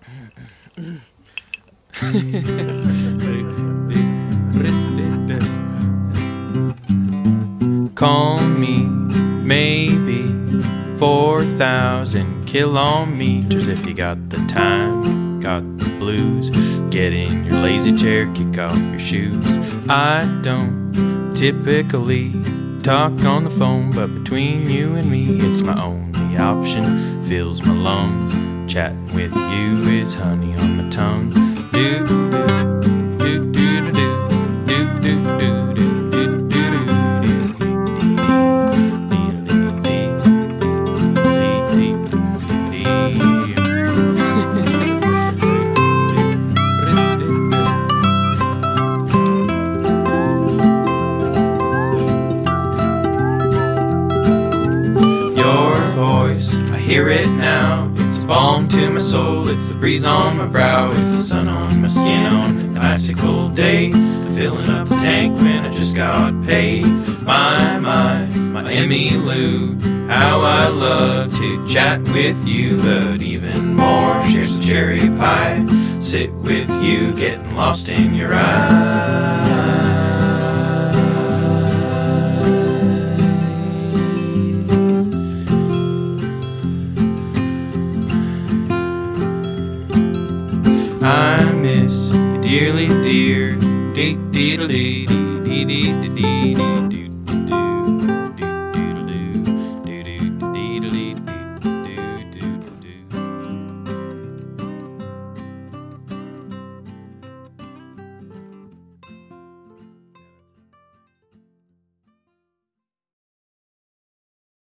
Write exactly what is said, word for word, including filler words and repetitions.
Call me maybe four thousand kilometers if you got the time, got the blues. Get in your lazy chair, kick off your shoes. I don't typically talk on the phone, but between you and me, it's my only option. Fills my lungs. Chatting with you is honey on my tongue. Do do do do do do do do do do. Hear it now, it's a balm to my soul. It's the breeze on my brow, it's the sun on my skin on an icy cold day. Filling up the tank when I just got paid. My, my, my Emmylou, how I love to chat with you. But even more, share some cherry pie, sit with you, getting lost in your eyes. I miss you dearly, dear. Dee dee dee dee dee dee dee dee dee dee dee dee dee dee dee dee dee dee.